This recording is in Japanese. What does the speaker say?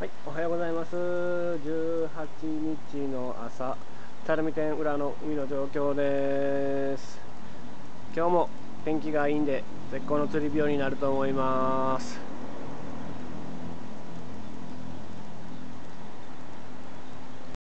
はい、おはようございます。18日の朝、垂水店裏の海の状況です。今日も天気がいいんで絶好の釣り日和になると思います。